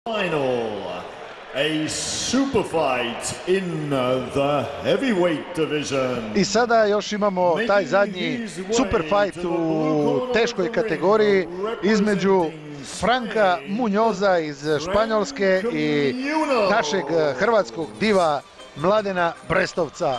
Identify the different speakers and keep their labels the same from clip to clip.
Speaker 1: Final, a super fight in the heavyweight division.
Speaker 2: I sada još imamo taj zadnji super fight u teškoj kategoriji između Franka Muñoza iz Španjolske i našeg hrvatskog diva Mladena Brestovca.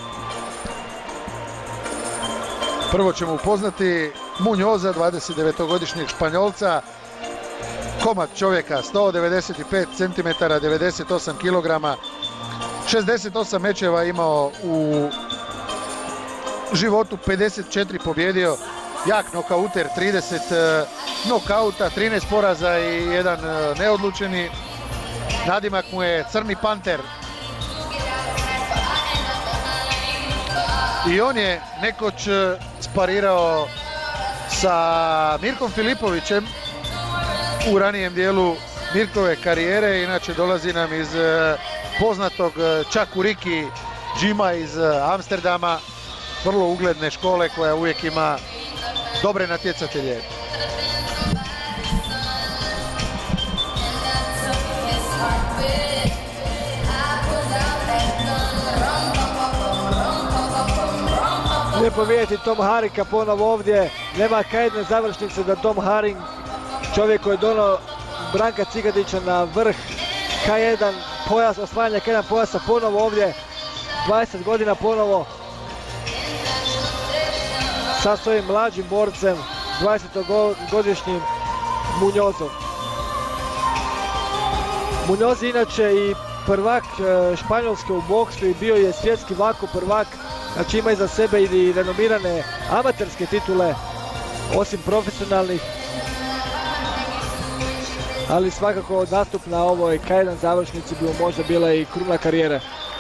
Speaker 2: Prvo ćemo upoznati Muñoza, 29-godišnjeg Španjolca, komad čovjeka, 195 cm, 98 kg, 68 mečeva imao u životu, 54 pobjedio, jak nokauter, 30 nokauta, 13 poraza i jedan neodlučeni. Nadimak mu je Crni panter. I on je nekoć sparirao sa Mirkom Filipovićem u ranijem dijelu Mirkove karijere, inače dolazi nam iz poznatog Čakuriki džima iz Amsterdama, vrlo ugledne škole koja uvijek ima dobre natjecatelje.
Speaker 3: Lijepo vidjeti Tom Harringa ponovo ovdje, nema kajedne završnice da Tom Harring, čovjek koji je donio Branka Cigadića na vrh K1 pojas, osvajanja K1 pojasa, ponovo ovdje, 20 godina ponovo sa svojim mlađim borcem, 20-godišnjim Muñozom. Muñoz inače i prvak Španjolske u boksu i bio je svjetski vako prvak, znači ima iza sebe i renomirane amaterske titule, osim profesionalnih. Ali svakako nastup na ovoj K1 završnici bi mu možda bila i kruna karijere.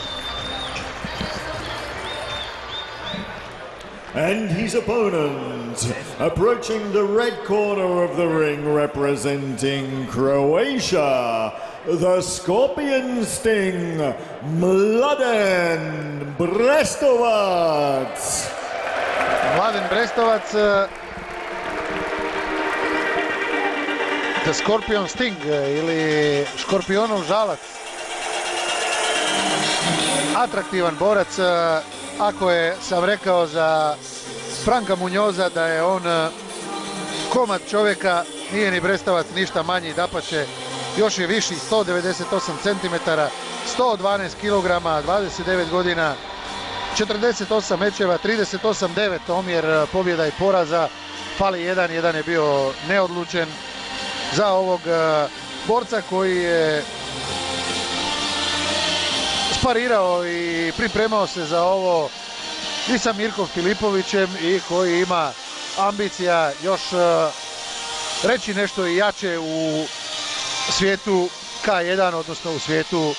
Speaker 1: And his opponent, approaching the red corner of the ring, representing Croatia, the Scorpion Sting, Mladen Brestovac.
Speaker 2: Mladen Brestovac, The Scorpion Sting ili Škorpionov žalac. Atraktivan borac, ako sam rekao za Franka Muñoza da je on komad čovjeka, nije ni Brestovac ništa manji, dapače još je viši, 198 cm, 112 kg, 29 godina, 48 mečeva, 38-9 omjer pobjeda i poraza, fali jedan je bio neodlučen za ovog borca koji je sparirao i pripremao se za ovo i sa Mirkom Filipovićem i koji ima ambicija još reći nešto i jače u svijetu K1, odnosno u svijetu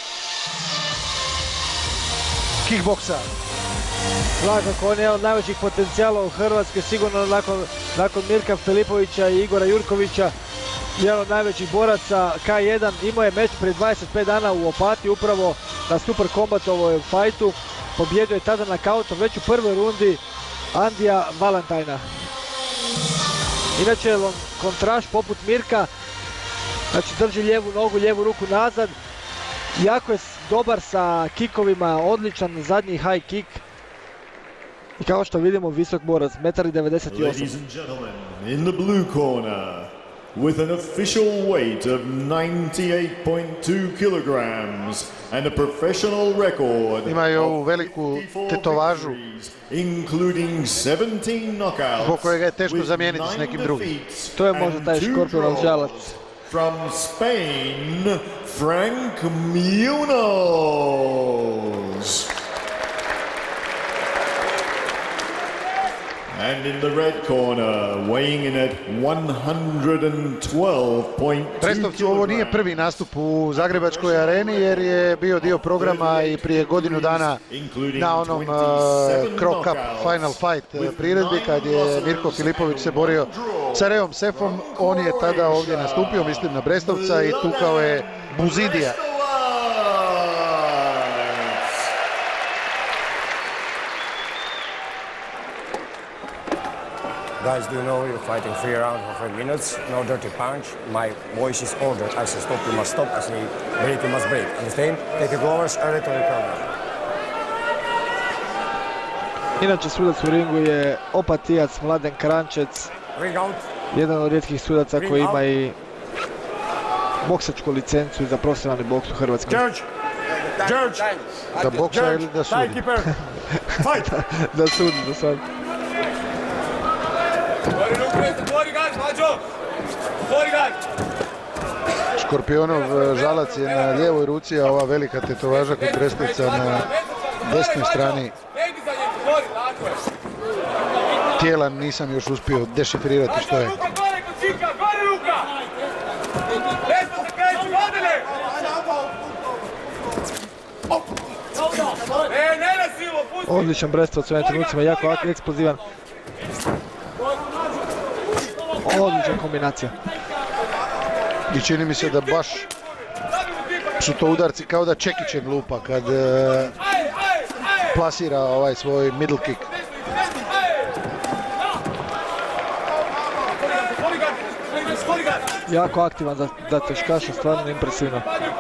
Speaker 2: kickboksa.
Speaker 3: Svakako, on je od najvećih potencijala u Hrvatskoj, sigurno nakon Mirka Filipovića i Igora Jurkovića, jedan od najvećih boraca K1. Imao je meč prije 25 dana u Opatiji, upravo na Super Combatovoj fajtu. Pobjedio je tada nakautom već u prvoj rundi Andija Valentajna. Inače, kontraš poput Mirka, znači drži lijevu nogu, lijevu ruku nazad. Jako je dobar sa kikovima, odličan zadnji high kick. I kao što vidimo, visok borac, 1,98 m.
Speaker 1: Ladies and gentlemen, in the blue corner, with an official weight of 98.2 kilograms and a professional record,
Speaker 2: imaju ovu veliku tetovažu,
Speaker 1: including 17 knockouts,
Speaker 2: zbog kojega je teško zamijeniti s nekim drugim.
Speaker 3: To je možda taj Škorpionov žalac.
Speaker 1: From Spain, Frank Muñoz. And in the red corner, weighing in at 112.2
Speaker 2: Brestovcu ovo nije prvi nastup u Zagrebačkoj areni jer je bio dio programa i prije godinu dana na onom Croc Cup Final Fight priredbi kad je Mirko Filipović se borio sa Reom Sefom. On je tada ovdje nastupio, mislim na Brestovca, i tukao je Buzidija.
Speaker 4: Guys, do you know you're fighting 3 rounds for 3 minutes? No dirty punch. My voice is ordered. I say stop, you must stop. I say break, you must break. Understand? Take your gloves early to recover.
Speaker 3: Inače sudac u ringu je opatijac Mladen Kranjčec,
Speaker 4: Ring out.
Speaker 3: jedan od rijetkih sudaca koji ima i boksačku licencu za profesionalni boks u Hrvatskoj.
Speaker 4: George!
Speaker 2: Da boksa ili da sudi?
Speaker 4: Timekeeper! Fight!
Speaker 3: Da sudi, da sudi.
Speaker 2: Škorpionov žalac je na lijevoj ruci, a ova velika tetovaža kod Brestovca na desnoj strani tijela nisam još uspio dešifrirati što je.
Speaker 3: Odličan Brestovac u ovim trenucima, jako eksplozivan. Odlična kombinacija.
Speaker 2: I čini mi se da baš su to udarci kao da Čekićem lupa kad plasira ovaj svoj middle kick.
Speaker 3: Jako aktivan za teškaša, stvarno impresivno.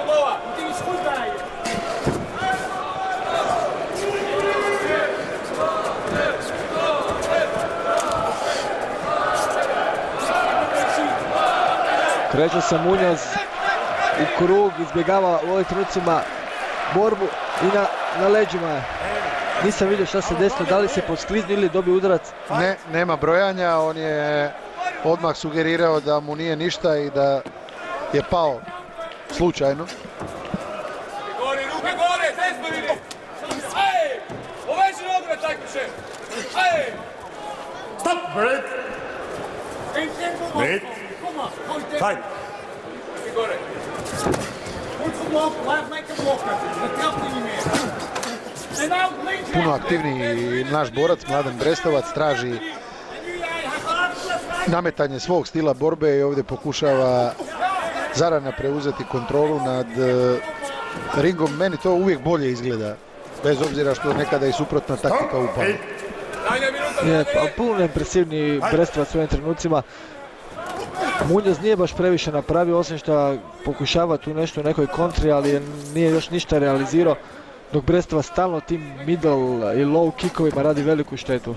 Speaker 3: Kreće se Muñoz u krug, izbjegava u ovim trenucima borbu i na leđima je. Nisam vidio šta se desilo, da li se poskliznuo ili dobio udarac.
Speaker 2: Ne, nema brojanja, on je odmah sugerirao da mu nije ništa i da je pao slučajno.
Speaker 4: Stop! Break! Break! Fight!
Speaker 2: Puno aktivniji naš borac, Mladen Brestovac, traži nametanje svog stila borbe i ovdje pokušava zarana preuzeti kontrolu nad ringom. Meni to uvijek bolje izgleda, bez obzira što nekada i suprotna taktika upala.
Speaker 3: Je, pa puno impresivni Brestovac u ovim trenucima. Muñoz nije baš previše napravio, osim što pokušava tu nešto u nekoj kontri, ali nije još ništa realizirao, dok Brestovac stalno tim middle i low kickovima radi veliku štetu.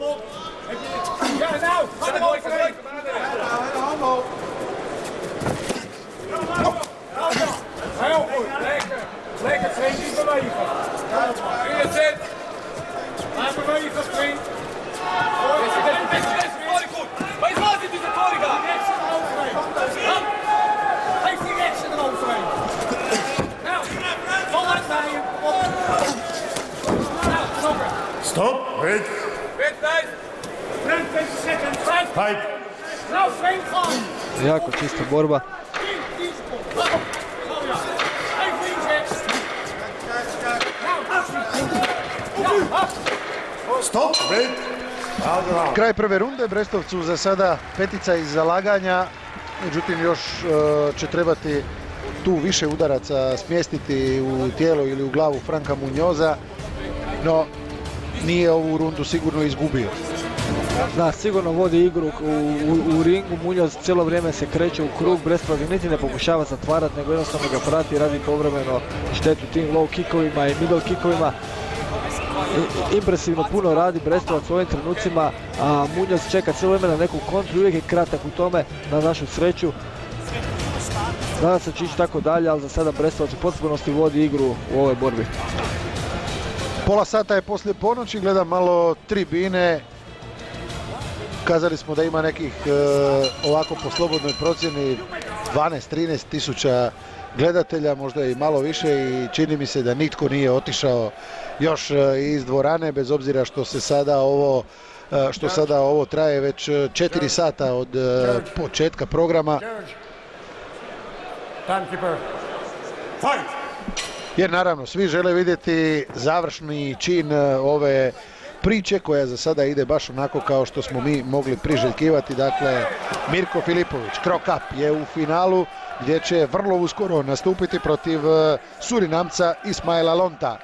Speaker 4: Stop! Wait! Fight!
Speaker 3: Jako čista borba.
Speaker 4: Stop! Wait!
Speaker 2: Kraj prve runde, Brestovcu za sada petica iz zalaganja, međutim još će trebati tu više udaraca smjestiti u tijelo ili u glavu Franka Muñoza, no nije ovu rundu sigurno izgubio.
Speaker 3: Da, sigurno vodi igru u ringu, Muñoz cijelo vrijeme se kreće u krug, Brestovac niti ne pokušava zatvarati, nego jednostavno ga prati i radi povremeno štetu tim low kickovima i middle kickovima. Impresivno puno radi Brestovac u ovim trenucima, a Muñoz čeka cijelo vrijeme na neku kontru, uvijek je kratak u tome, na našu sreću. Nadam se će ići tako dalje, ali za sada Brestovac u potpunosti vodi igru u ovoj borbi.
Speaker 2: Pola sata je poslije ponoći, gledam malo tribine. Kazali smo da ima nekih, ovako po slobodnoj procjeni, 12-13 tisuća gledatelja, možda i malo više, i čini mi se da nitko nije otišao još iz dvorane, bez obzira što sada ovo traje već 4 sata od početka programa. Jer naravno svi žele vidjeti završni čin ove priče koja za sada ide baš onako kao što smo mi mogli priželjkivati. Dakle, Mirko Filipović, Cro Cup, je u finalu gdje će vrlo uskoro nastupiti protiv Surinamca Ismaila Lonta.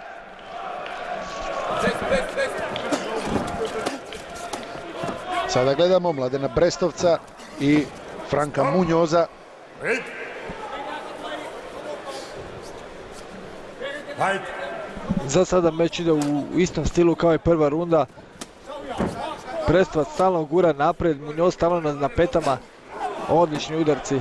Speaker 2: Sada gledamo Mladena Brestovca i Franka Munjoza.
Speaker 3: Za sada meč ide u istom stilu kao i prva runda. Brestovac stalno gura naprijed, Munjoz stalno na petama. Odlični udarci.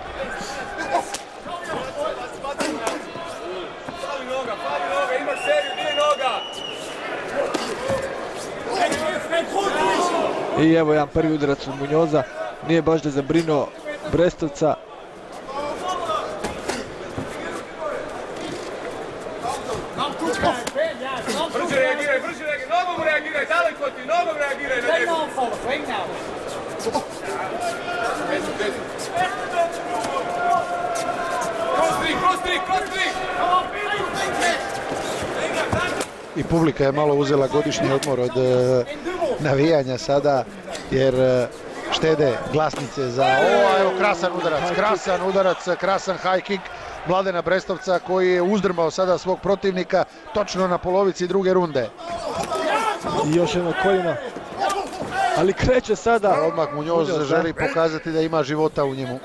Speaker 3: I evo jedan prvi udarac od Munjoza, nije baš da zabrinuo Brestovca.
Speaker 5: Brzo reagiraj, nogom reagiraj, daleko ti, nogom reagiraj na njegu. Cross trik!
Speaker 2: I publika je malo uzela godišnji odmor od navijanja sada, jer štede glasnice za evo krasan udarac, krasan high kick Mladena Brestovca koji je uzdrmao sada svog protivnika točno na polovici druge runde.
Speaker 3: I još jedno koljeno, ali kreće sada.
Speaker 2: Odmah Munjoz želi pokazati da ima života u njemu.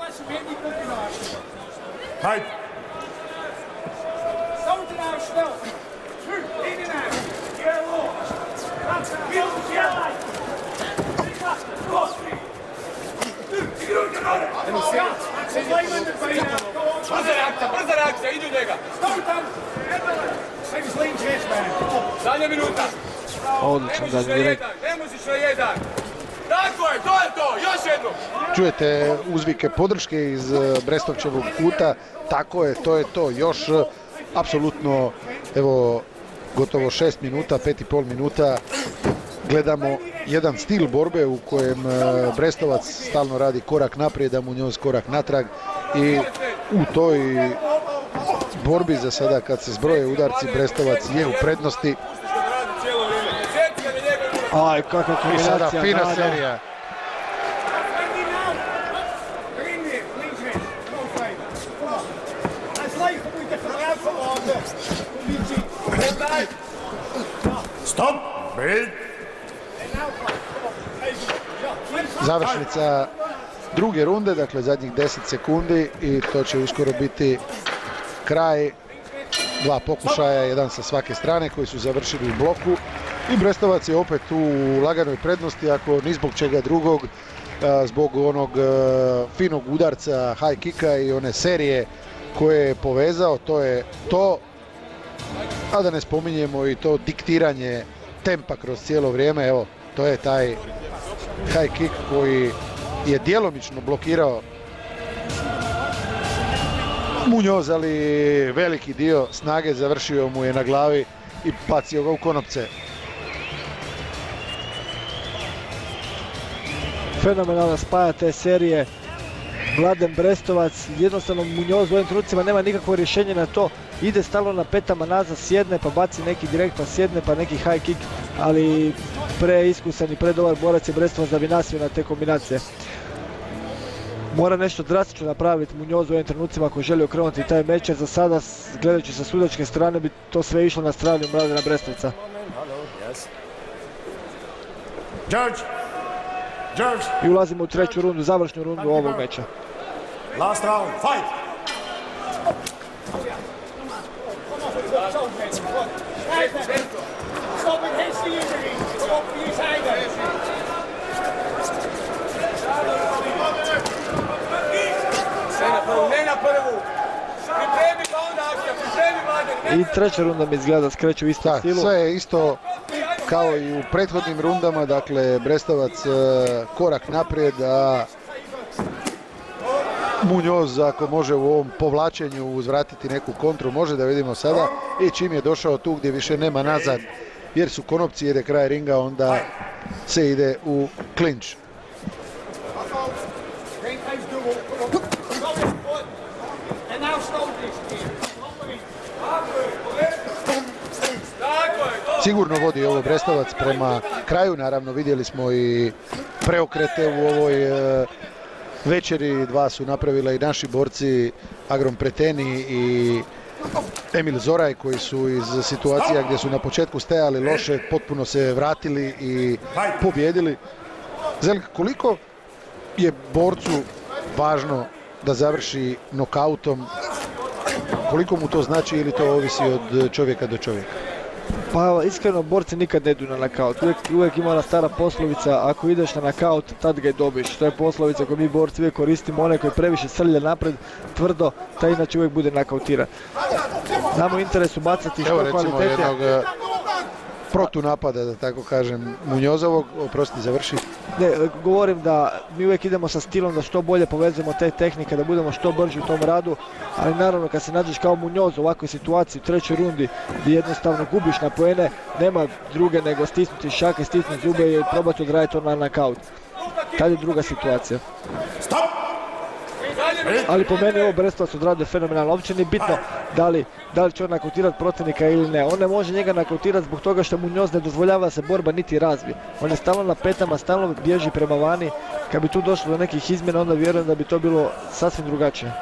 Speaker 5: Brza reakcija, idu njega. Zadnja minuta.
Speaker 3: Odlično zadnji direkt.
Speaker 5: Ne možeš na jedan. Tako je, to je to, još jedno.
Speaker 2: Čujete uzvike podrške iz Brestovčevog kuta, tako je, to je to, još apsolutno, evo, gotovo 6 minuta, 5,5 minuta, gledamo jedan stil borbe u kojem Brestovac stalno radi korak naprijed, a Munjoz korak natrag i u toj borbi za sada kad se zbroje udarci Brestovac je u prednosti.
Speaker 3: Aj, kakva kombinacija.
Speaker 2: I sada fina serija.
Speaker 1: Stop!
Speaker 2: Završnica druge runde, dakle zadnjih 10 sekundi i to će uskoro biti kraj. Dva pokušaja, jedan sa svake strane koji su završili u bloku i Brestovac je opet u laganoj prednosti, ako ni zbog čega drugog, zbog onog finog udarca high kicka i one serije koje je povezao, to je to, a da ne spominjemo i to diktiranje tempa kroz cijelo vrijeme. Evo, to je taj high kick koji je djelomično blokirao Munjoz, ali veliki dio snage završio mu je na glavi i bacio ga u konopce.
Speaker 3: Fenomenalna spaja te serije. Mladen Brestovac, jednostavno Munjoz u ovim trenucima nema nikakvo rješenje na to. Ide stalno na petama nazad, sjedne pa baci neki direkt, pa sjedne pa neki high kick, ali preiskusan i predobar borac je Brestovac da bi nasio na te kombinacije. Mora nešto drastično napraviti Munjoz u ovim trenucima ako želi okrenuti taj meč, jer za sada, gledajući sa sudačke strane, bi to sve išlo na stranu Mladena Brestovca. I ulazimo u treću rundu, završnu rundu ovog meča.
Speaker 1: Last round, fight!
Speaker 5: Ne na prvu. Pripremi pa onda akcija, pripremi Mladen.
Speaker 3: I treća runda mi izgleda skreće u istom stilu.
Speaker 2: Sve je isto kao i u prethodnim rundama, dakle Brestovac korak naprijed, a Munjoz ako može u ovom povlačenju uzvratiti neku kontru, može, da vidimo sada, i čim je došao tu gdje više nema nazad jer su konopci, jer je kraj ringa, onda se ide u klinč. Sigurno vodi ovo Brestovac prema kraju, naravno vidjeli smo i preokrete u ovoj večeri, dva su napravila i naši borci Agrom Preteni i Emil Zoraj, koji su iz situacija gdje su na početku stajali loše potpuno se vratili i pobjedili. Zeljko, koliko je borcu važno da završi nokautom? Koliko mu to znači ili to ovisi od čovjeka do čovjeka?
Speaker 3: Pa iskreno, borci nikad ne idu na nakaut. Uvijek ima ona stara poslovica, ako ideš na nakaut, tad ga i dobiš. To je poslovica koju mi borci uvijek koristimo, onaj koji previše srlja napred, tvrdo, taj inače uvijek bude nakautiran. Nama u interesu bacati što kvalitetnije.
Speaker 2: Evo recimo jednog protunapada, da tako kažem, Munjozovog, oprosti, završi.
Speaker 3: Ne, govorim da mi uvijek idemo sa stilom da što bolje povezujemo te tehnike, da budemo što brži u tom radu, ali naravno kad se nađeš kao Munjoz u ovakvoj situaciji u trećoj rundi gdje jednostavno gubiš na poene, nema druge nego stisnuti šake, stisnuti zube i probati odraditi to na nakaut. Tad je druga situacija. Ali po meni ovo Brestovac odradio fenomenalno. Uopće nije bitno da li će on nakautirati protivnika ili ne. On ne može njega nakautirati zbog toga što Munjoz ne dozvoljava da se borba niti razvije. On je stalno na petama, stalno bježi prema vani. Kad bi tu došlo do nekih izmjena, onda vjerujem da bi to bilo sasvim drugačije.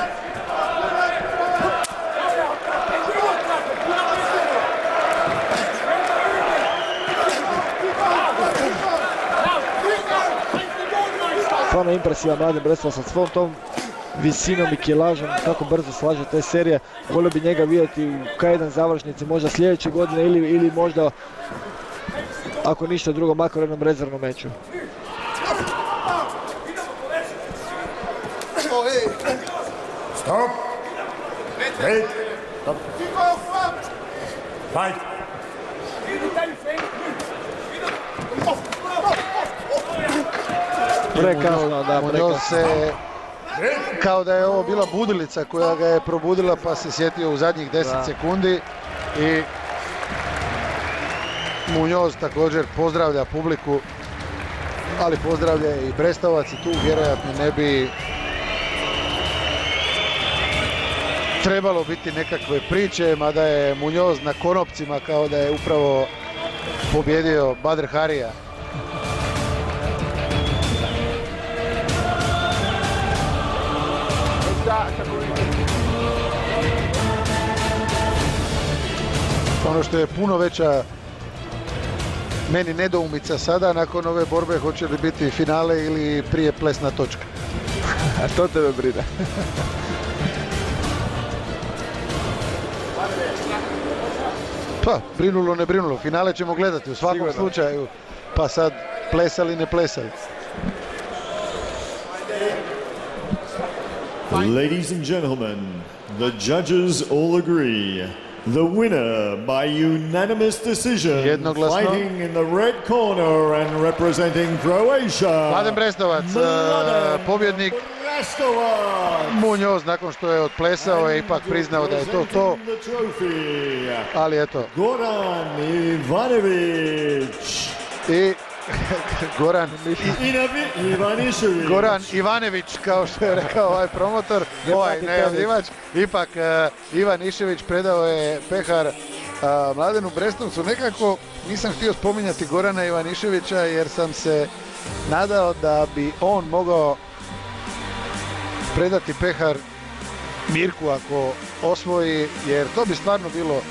Speaker 3: Stvarno impresivan Mladen Brestovac sa svom tom visinom i kilažom, kako brzo slaže te serije. Volio bi njega vidjeti u K1 završnici možda sljedeće godine ili možda, ako ništa drugo, makar jednom rezervnom meču.
Speaker 4: Stop! Wait! Stop! Fight!
Speaker 3: Prekasno, da,
Speaker 2: Munjoz se, kao da je ovo bila budilica koja ga je probudila, pa se sjetio u zadnjih 10 sekundi i Munjoz također pozdravlja publiku, ali pozdravlja i Brestovac i tu vjerojatno ne bi trebalo biti nekakve priče, mada je Munjoz na konopcima kao da je upravo pobjedio Badr Harija. Ono što je puno veća meni nedoumica sada, nakon ove borbe, hoće li biti finale ili prije plesna točka.
Speaker 3: A to tebe brine.
Speaker 2: Pa, brinulo ne brinulo, finale ćemo gledati u svakom slučaju, pa sad plesali ne plesali.
Speaker 1: Ladies and gentlemen, the judges all agree. The winner by unanimous decision, fighting in the red corner and representing Croatia,
Speaker 2: Mladen Brestovac, pobjednik. Munjoz nakon što je odplesao je ipak priznao da je to. Ali eto.
Speaker 1: Goran Ivanović.
Speaker 2: I Goran
Speaker 1: Ivanišević.
Speaker 2: Goran Ivanović, kao što je rekao ovaj promotor, ovaj najavljivač. Ipak Ivan Išević predao je pehar Mladenu Brestovcu. Nekako nisam htio spominjati Gorana Ivaniševića jer sam se nadao da bi on mogao predati pehar Mirku ako osvoji, jer to bi stvarno bilo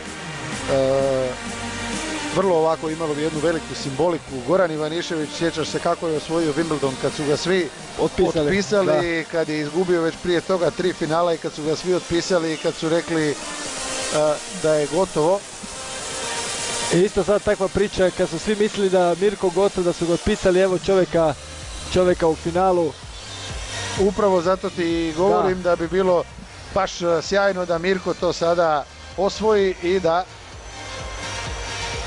Speaker 2: vrlo ovako, imalo bi jednu veliku simboliku. Goran Ivanišević, sjećaš se kako je osvojio Wimbledon kad su ga svi otpisali, kad je izgubio već prije toga 3 finala i kad su ga svi otpisali i kad su rekli da je gotovo.
Speaker 3: Isto sad takva priča kad su svi mislili da Mirko gotov, da su ga otpisali, evo čovjeka u finalu.
Speaker 2: Upravo zato ti govorim da bi bilo baš sjajno da Mirko to sada osvoji i da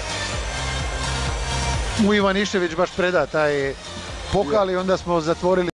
Speaker 2: mu Ivanišević baš preda taj pokal i onda smo zatvorili